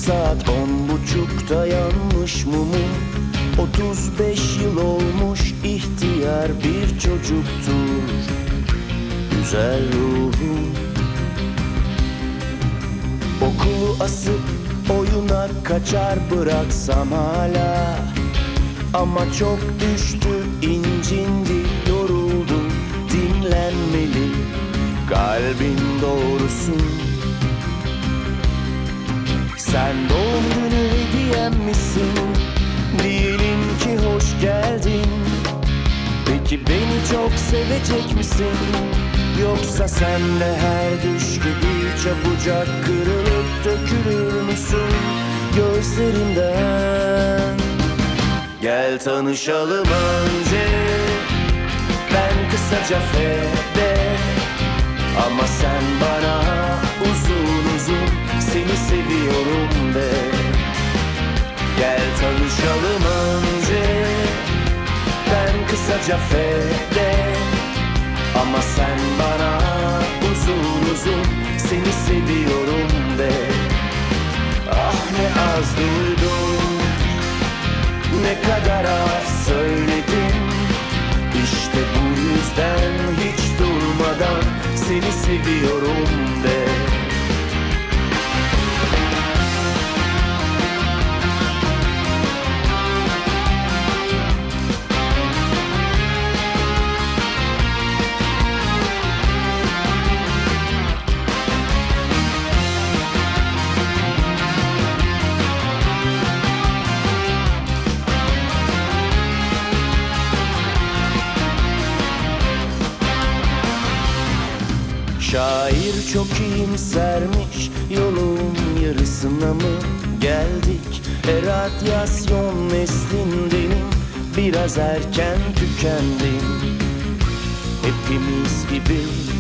Saat 10.30'da yanmış mumum. 35 yıl olmuş ihtiyar bir çocuktur güzel ruhum. Okulu asıp oyuna kaçar bıraksam hala, ama çok düştü, incindi, yoruldu, dinlenmeli kalbin doğrusu. Sen doğum günü hediyem misin? Diyelim ki hoş geldin. Peki beni çok sevecek misin? Yoksa sen de her düş gibi çabucak kırılıp dökülür müsün gözlerimden? Gel tanışalım önce, ben kısaca Fede, ama sen bana uzun uzun seni seviyorum de. Gel tanışalım önce, ben kısaca Fede, ama sen bana uzun uzun seni seviyorum de. Ah ne az duydum, ne kadar az söyledim. İşte bu yüzden hiç durmadan seni seviyorum de. Şair çok iyimsermiş, yolun yarısına mı geldik? Radyasyon neslindenim, biraz erken tükendim. Hepimiz gibi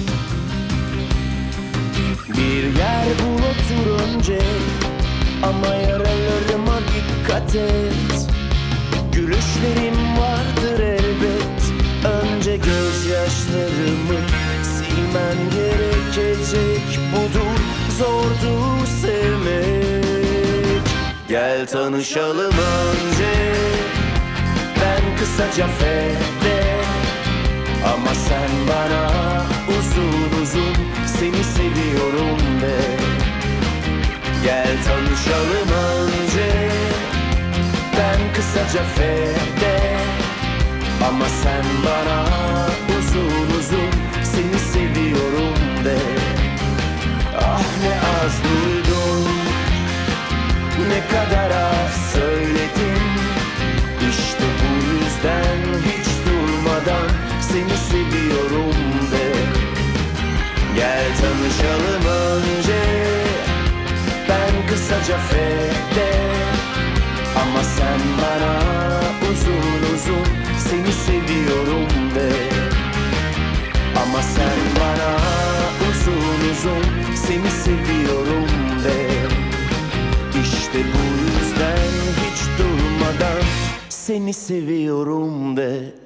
bir yer bul otur önce, ama yaralarıma dikkat et. Gülüşlerim vardır elbet, önce gözyaşlarımı silmen gerekecek, budur, zordu sevmek. Gel tanışalım önce, ben kısaca Fede, ama sen bana uzun uzun seni seviyorum de. Gel tanışalım önce, ben kısaca Fede, ama sen bana uzun uzun seni seviyorum de. Ah ne az duydum, ne kadar az söyledim. İşte bu yüzden hiç durmadan seni seviyorum de. Gel tanışalım önce, ben kısaca Fede, ama sen bana uzun uzun seni seviyorum de. Ama sen bana uzun uzun seni seviyorum de. İşte bu yüzden hiç durmadan seni seviyorum de.